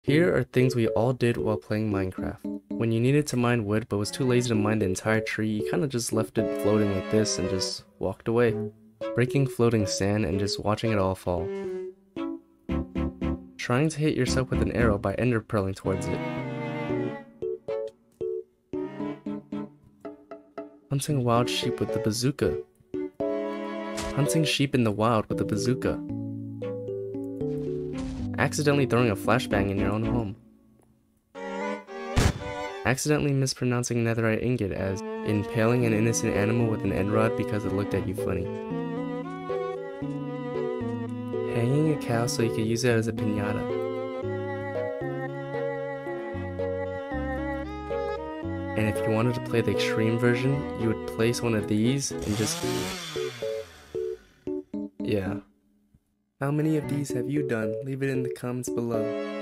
Here are things we all did while playing Minecraft. When you needed to mine wood but was too lazy to mine the entire tree, you kinda just left it floating like this and just walked away. Breaking floating sand and just watching it all fall. Trying to hit yourself with an arrow by ender pearling towards it. Hunting wild sheep with the bazooka. Hunting sheep in the wild with a bazooka. Accidentally throwing a flashbang in your own home. Accidentally mispronouncing netherite ingot as impaling an innocent animal with an end rod because it looked at you funny. Hanging a cow so you could use it as a piñata. And if you wanted to play the extreme version, you would place one of these and just... yeah. How many of these have you done? Leave it in the comments below.